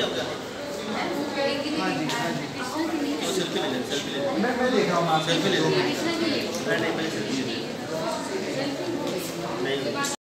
हाँ जी हाँ जी, सेल्फी ले ले, सेल्फी ले ले। मैं देख रहा हूँ, आप सेल्फी ले ले।